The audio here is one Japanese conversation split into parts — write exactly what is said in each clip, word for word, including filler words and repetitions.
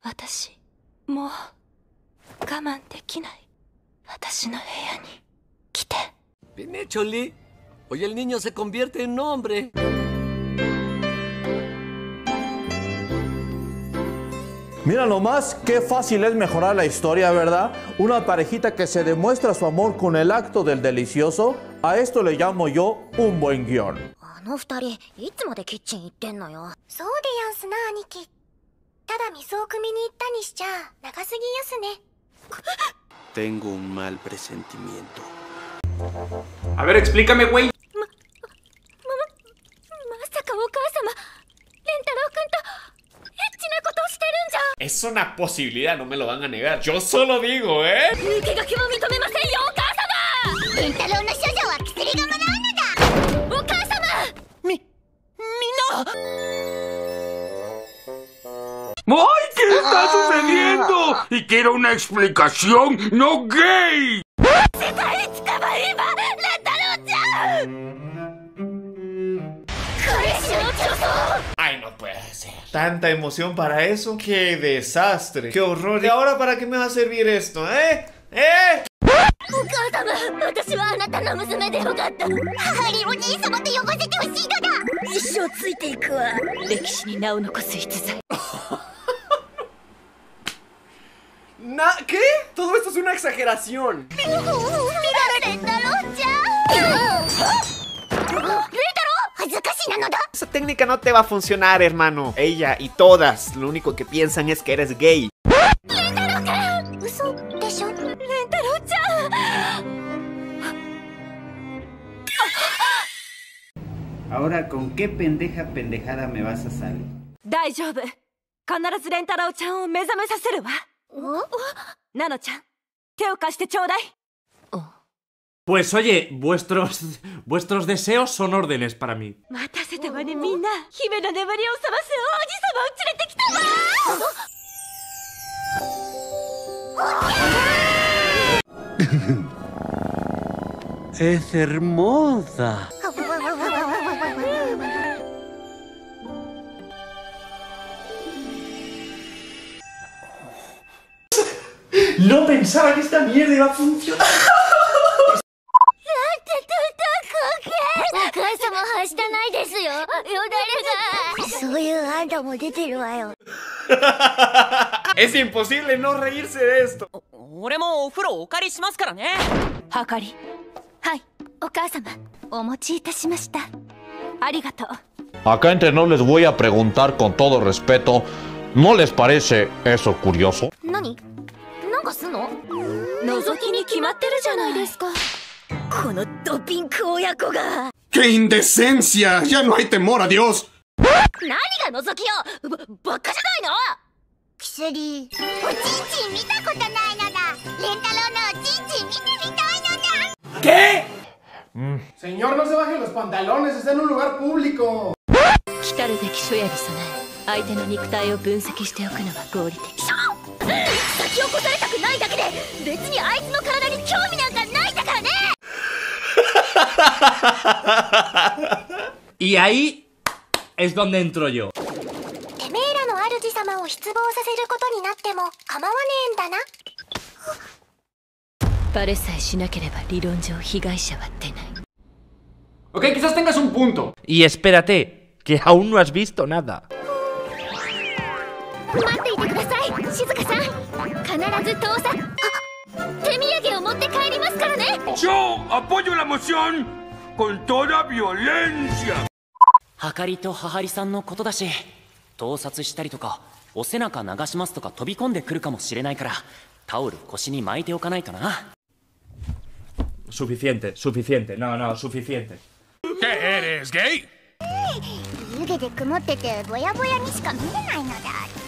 私もう我慢できない。私の部屋に来て。 Ven, Choli. Hoy el niño se convierte en hombre. Mira nomás qué fácil es mejorar la historia, ¿verdad? Una parejita que se demuestra su amor con el acto del delicioso. A esto le llamo yo un buen guión. あの二人いつまでキッチン行ってんのよ。そうでやんすな兄貴。ただ水を汲みに行ったにしちゃ長すぎやすね。 Tengo un mal presentimiento. A ver, explícame, güey. ま、ま、まさかお母様、レンタロウ君とエッチなことをしてるんじゃ。 Es una posibilidad, no me lo van a negar. Yo solo digo, ¿eh? 抜け駆けも認めませんよ、お母様。レンタロウの処女は薬がもらうのだ。お母様。 み、みんな。 ¡Ay! ¿Qué está sucediendo? Y quiero una explicación, no gay. Ay, no puede ser. Tanta emoción para eso. ¡Qué desastre! ¡Qué horror! ¿Y ahora para qué me va a servir esto, eh? ¿Eh? お母様、私はあなたの娘でよかった。ハリーお兄様と呼ばせてほしいのだ。一生ついていくわ。歴史に名を残す逸材。 Na, ¿qué? Todo esto es una exageración. ¡Mira, Rentaro-chan! ¡Rentaro! Esa técnica no te va a funcionar, hermano. Ella y todas lo único que piensan es que eres gay. ¡Rentaro-chan! ¿Uso deしょ? ¡Rentaro-chan! Ahora, ¿con qué pendeja pendejada me vas a salir? 大丈夫。必ずレンタロウちゃんを目覚めさせるわ。 ナノちゃん、手を貸してちょうだい。 Pues oye, vuestros vuestros deseos son órdenes para mí. 待たせたわね、みんな。姫の眠りを覚ます王子様を連れてきたわ。 Es hermosa. No pensaba que esta mierda iba a funcionar. お母様はしたないですよ。よだれが。そういうあんたも出てるわよ。 Es imposible no reírse de esto. 俺もお風呂お借りしますからね。 はかり。はい、お母様、お持ちいたしました。ありがとう。 Acá entre nos les voy a preguntar con todo respeto, ¿no les parece eso curioso? 何？なんかすんの？覗きに決まってるじゃないですか。このドピンク親子が。 ¡Qué indecencia! ¡Ya no hay temor a Dios! 何が覗きよ！ば、ばっかじゃないの！薬。おちんちん見たことないのだ。レンタロウのおちんちん見てみたいのだ。 ¿Qué? Mm. Señor, no se bajen los pantalones, está en un lugar público. 来たるべき初夜に備え、相手の肉体を分析しておくのは合理的。 先を越されたくないだけで、別にあいつの体に興味なんかないんだからね。 Y ahí es donde entro yo. てめえらの主様を失望させることになっても構わねえんだな。 バレさえしなければ理論上被害者は出ない。 Ok, quizás tengas un punto. Y espérate, que aún no has visto nada. 待っていてください、静香さん。必ず盗撮。あ、手土産を持って帰りますからね。 ¡Yo apoyo la moción con toda violencia! はかりとははりさんのことだし、盗撮したりとかお背中流しますとか飛び込んでくるかもしれないから、タオル腰に巻いておかないとな。 Suficiente, suficiente, no, no, suficiente. ¿Qué eres, gay? 湯気で曇っててぼやぼやにしか見えないのだ。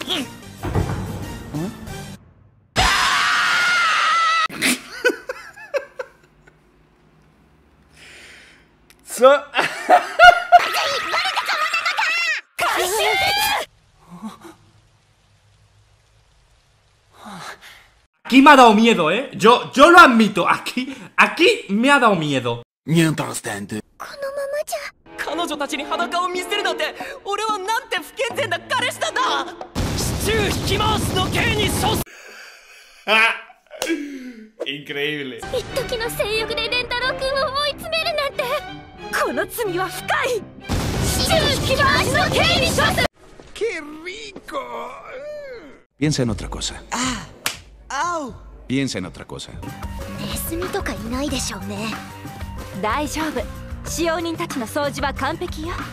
So... Aquí me ha dado miedo, ¿eh? Yo, yo lo admito, aquí, aquí me ha dado miedo. Mientras tanto... このままじゃ。 彼女たちに裸を見せるなんて、俺はなんて不健全な彼氏なんだ。 Increíble. 一時の性欲で蓮太郎君を追い詰めるなんて。 この罪は深い。宙引き回しの刑に処す。 ¡Qué rico! Piensa en otra cosa. ¡Ah! ¡Au! Piensa en otra cosa. ネズミとかいないでしょうね。 大丈夫。使用人たちの掃除は完璧よ。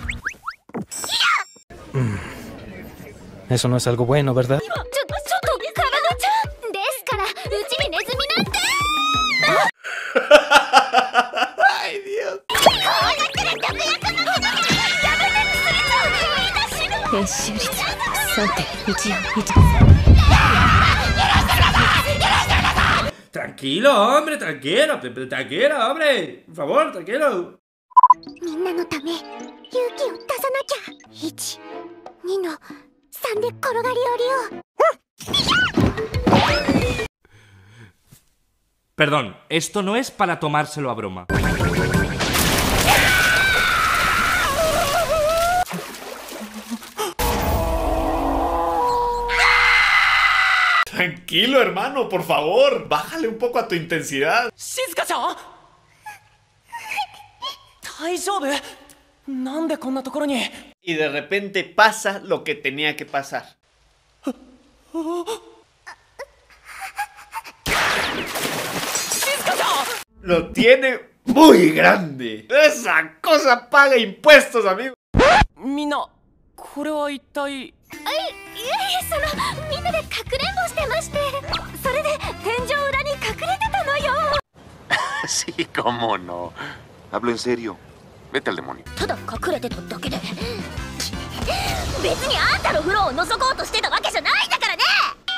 Eso no es algo bueno, ¿verdad? ちょ、ちょっと、カバナちゃんですから、うちにネズミなんて。 ¡Ay, Dios! こうなったら毒薬のものが。やめてくすれちゃう。みんな死ぬの。 編集率 さんてんいちよんいち。 Tranquilo, hombre, tranquilo, tranquilo, hombre. Por favor, tranquilo. みんなのため、勇気を出さなきゃ。いち、にのさんで転がり降りよう。 Perdón, esto no es para tomárselo a broma. Tranquilo, hermano, por favor. Bájale un poco a tu intensidad. ¡Shizuka-chan! ¿Daijoubu? ¿Nande konna tokoro ni? Y de repente pasa lo que tenía que pasar. Lo tiene muy grande. Esa cosa paga impuestos, amigo. Mina, ¿kore wa ittai? いえいえ、そのみんなでかくれんぼしてまして、それで天井裏に隠れてたのよ。 Sí, cómo no. Hablo en serio. Vete al demonio. ただ隠れてただけで。別にあんたの風呂を覗こうとしてたわけじゃないんだからね。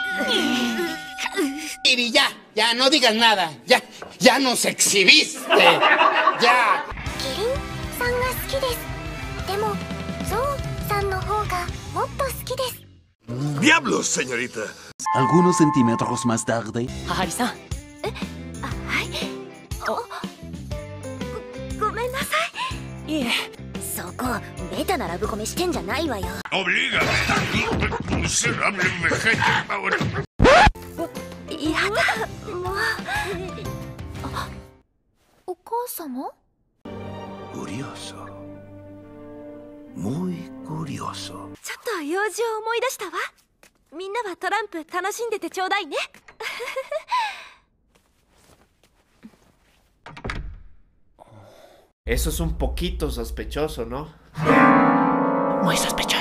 Iri, ya, ya no digas nada. Ya, ya nos exhibiste. Ya. キリンさんが好きです。でもゾウさんの方がもっと好きです。 ¡Diablos, señorita! Algunos centímetros más tarde. Hahari-san. あ、はい。ご、ごめんなさい。 いえ。 そこベタなラブコメしてんじゃないわよ。 ¡Oblígame! ¡Miserable vejete ahora! やだ、もう。あ、お母様？ Curioso. Muy curioso. ちょっと用事を思い出したわ。みんなはトランプ楽しんでてちょうだいね。 Eso es un poquito sospechoso, ¿no? Muy sospechoso.